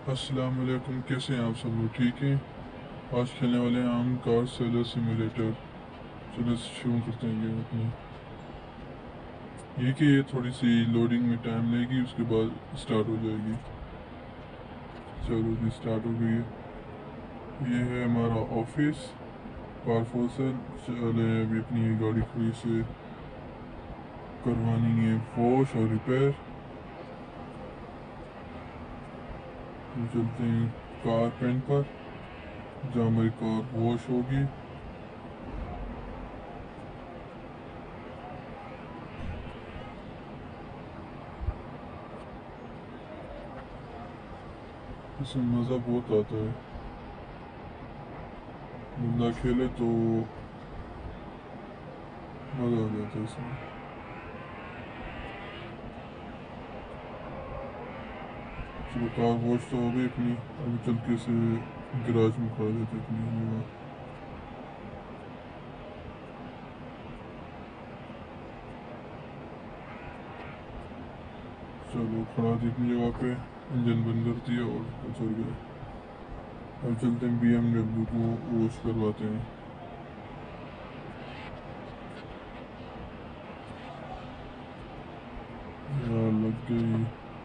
अस्सलाम वालेकुम, कैसे हैं आप सब लोग? ठीक हैं। आज खेलने वाले हैं हम कार सेलर सिमुलेटर। चलो शुरू करते हैं गेम अपनी। ये कि ये थोड़ी सी लोडिंग में टाइम लेगी, उसके बाद स्टार्ट हो जाएगी। चलो जी, स्टार्ट हो गई है। ये है हमारा ऑफिस, पारफोसल। चले अभी अपनी ये गाड़ी थोड़ी से करवानी है वॉश और रिपेयर। तो चलते हैं कार पेंट पर, जहाँ हमारी कार वॉश होगी। इसमें मज़ा बहुत आता है, बंदा खेले तो मज़ा आ जाता है इसमें। चलो कार वॉश तो हो गई अपनी, अभी चल के इसे गैराज में खड़ा देते अपनी जगह। चलो खड़ा दी अपनी जगह पे, इंजन बंद कर दिया और चल गए। अब चलते हैं BMW को वॉश करवाते हैं। यार लग गई।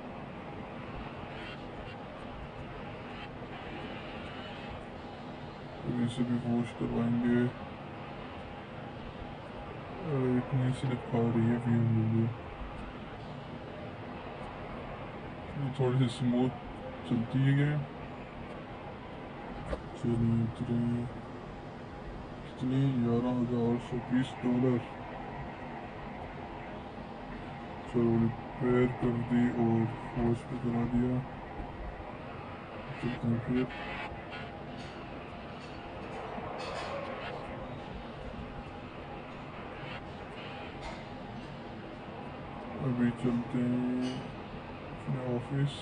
अभी इसे भी वॉश करवाएंगे। एक नई स्लिप आ रही है BMW। ये थोड़ी सी स्मूथ चलती है गेम। चलिए उतरे। कितनी? $11,820। चलो रिपेयर कर दी और वॉश भी करा दिया। चलते हैं फिर। अभी चलते हैं अपने ऑफिस।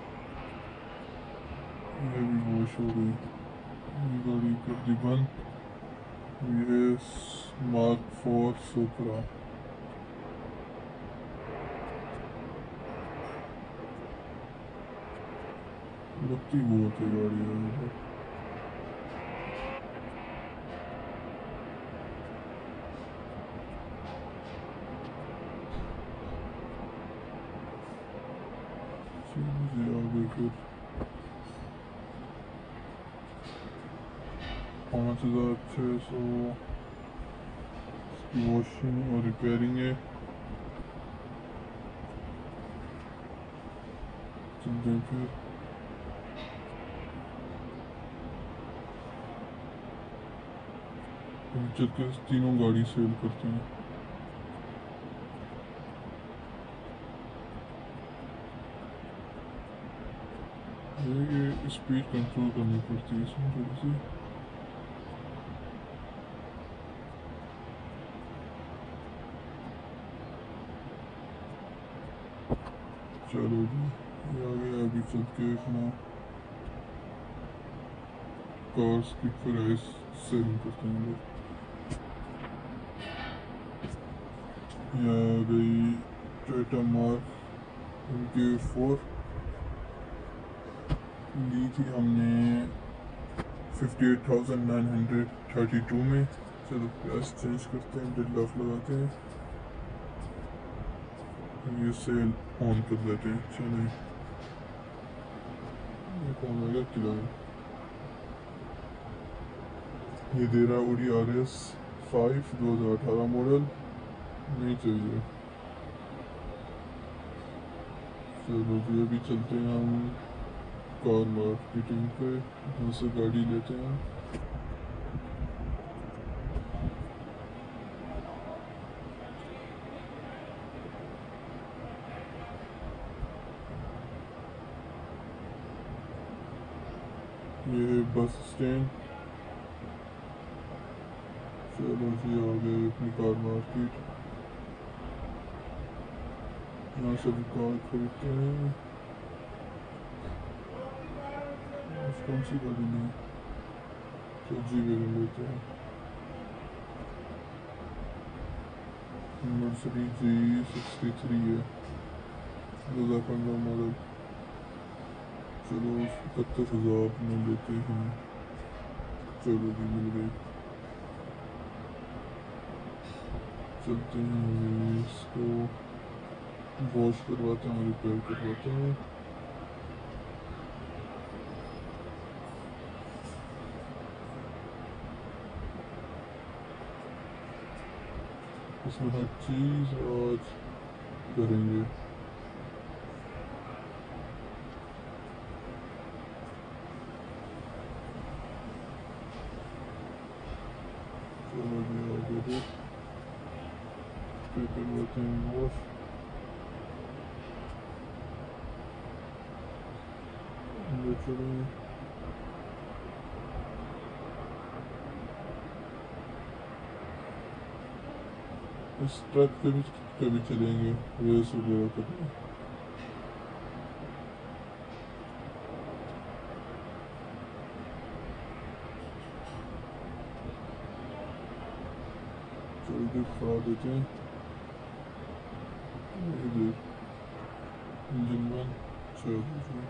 ये भी वॉश हो गई, ये गाड़ी कर दी बंद। ये मार्क 4 सुपरा। लगती बहुत है गाड़ी यार। चलिए आगे फिर। 5,600 इसकी वॉशिंग और रिपेयरिंग है। चलते हैं फिर। अभी चल के तीनों गाड़ी सेल करते हैं। ये स्पीड कंट्रोल करनी पड़ती है इसमें थोड़ी सी। चलो जी, ये आ गया। अभी चल के अपना कार्स की प्राइस सेल करते हैं लोग। ये आ गई टोयोटा मार्क MK4। ली थी हमने 58,932 में। चलो प्राइस चेंज करते हैं, 1.5 लाख लगाते हैं। ये सेल ऑन कर देते हैं। चलें, ये कौन आएगा किराया? ये दे रहा है Audi RS5 2018 मॉडल। नहीं चाहिए। चलो जी, अभी चलते हैं हम कार मार्केटिंग पे, वहाँ से गाड़ी लेते हैं। ये है बस स्टैंड। चलो जी आ गए अपनी कार मार्केट। यहाँ से भी कार खरीदते हैं। कौन सी गाड़ी में? तो जी वेगन लेते हैं। मर्सिडीज G63 है, 2015 मॉडल। चलो 71,000 में लेते हैं। चलो जी मिल गई। चलते हैं इसको वॉश करवाते हैं, रिपेयर करवाते हैं। इसमें हर चीज़ आज करेंगे। चलो जी आगे दो फिर करवाते हैं वॉश। अंदर चले इस ट्रक पे भी चलेंगे रेस वगैरह करने। जल्दी खा देते हैं। इधर इंजन बंद। चलो जी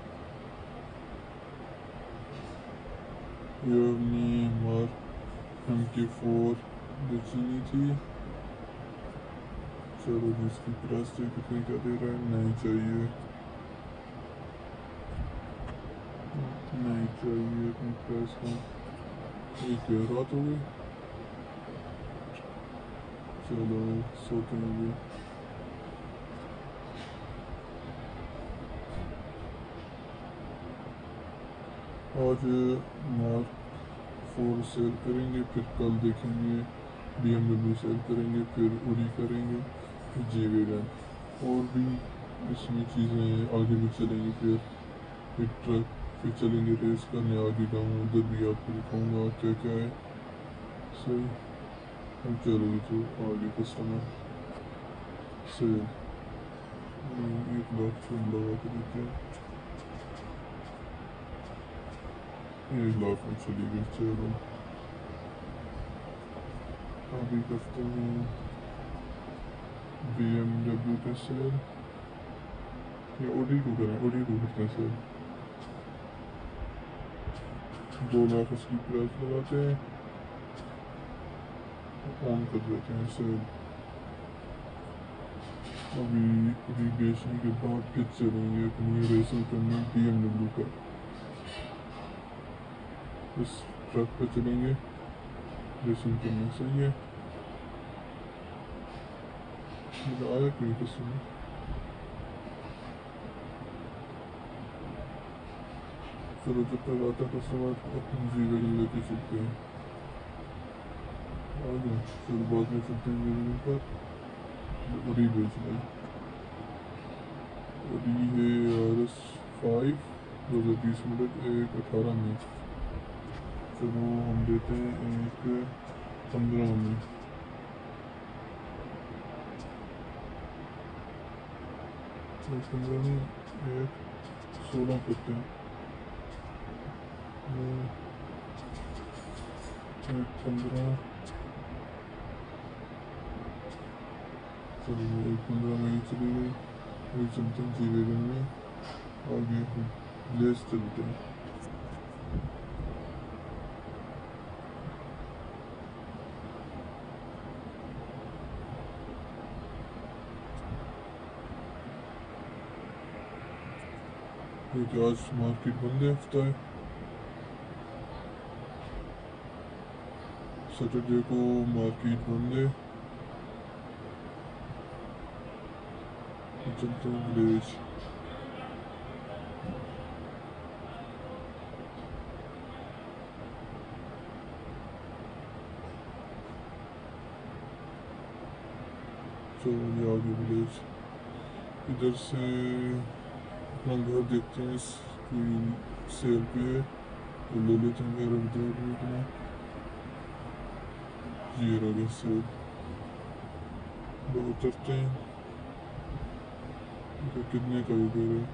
ये अपनी मार्क MK4 बेचनी थी। चलो जी इसकी प्राइस कितने का दे रहा है। नहीं चाहिए, नहीं चाहिए अपनी प्राइस का। ये क्या रात हो गई। चलो सोते हैं अभी। आज मार्क 4 सेल करेंगे, फिर कल देखेंगे BMW सेल करेंगे, फिर उड़ी करेंगे, फिर G-Wagon और भी इसमें चीज़ें आगे भी चलेंगी। फिर ट्रक, फिर चलेंगे रेस करने आगे गाँव, उधर भी आपको दिखाऊंगा क्या क्या है। सही। अब चलो तो आगे कस्टमर सेल 1 लाख फुल लगा के देते हैं। 1 लाख में चली गई। चलो अभी करते हैं BMW का सेल या ओडी को करें। ओडी को करते हैं सेल। 2 लाख उसकी प्राइस लगाते हैं, ऑन कर देते हैं सेल। अभी अभी बेचने के बाद फिर चलेंगे अपनी रेसिंग करने BMW का। इस ट्रक पे चलेंगे रेसिंग करने। सही है। मुझे आया कोई कस्टमर। चलो जब तक आता कस्टमर अपनी G-Wagon लेके चलते हैं। आ जाओ चलो बाद में चलते हैं G-Wagon पर। अभी बेच लें। अभी है RS5 2020 मॉडल 1/18 में। चलो हम देते हैं 1/15 में। 1/15 में 1/16 करते हैं। 1/15 चलो 1/15 में ही चली गई। अभी चलते हैं G-Wagon में आगे लेस चलते हैं। क्योंकि आज मार्केट बंद है, हफ्ता है। सैटरडे को मार्केट बंद है। चलते हैं विलेज। चलो ये आगे विलेज। इधर से अपना घर देखते हैं, कोई सेल पे है तो ले लेते हैं घर उधर भी अपना। ये रहा सेल। लोग उतरते हैं। इधर कितने का इधर है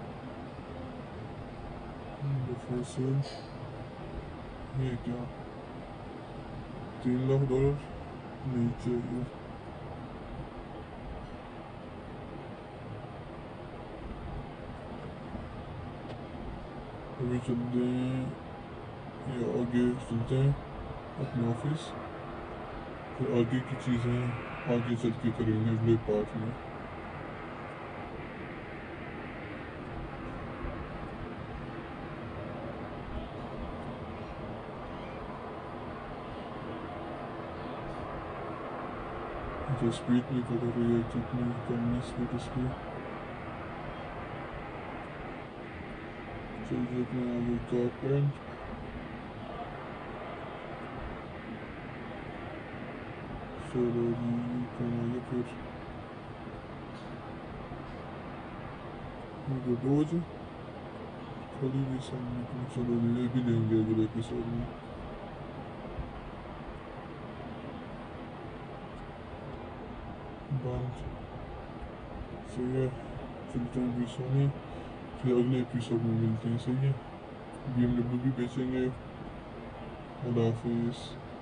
सेल। ये क्या $3 लाख नहीं चाहिए। अभी चलते हैं या आगे चलते हैं अपने ऑफिस, फिर आगे की चीज़ें आगे चल के करेंगे अगले पार्ट में। तो स्पीड भी पकड़ रही है, कितनी कम है स्पीड उसकी। चलिए अपने आगे कारपेंट, चलो जी कम आगे फिर रोज खड़ी भी सामने की। चलो ये भी लेंगे अगले एपिसोड में। बंद, सही है, चलते हैं अभी सोने, फिर अगले एपिसोड में मिलते हैं, सही है। BMW भी बेचेंगे। अल्लाह हाफिज़।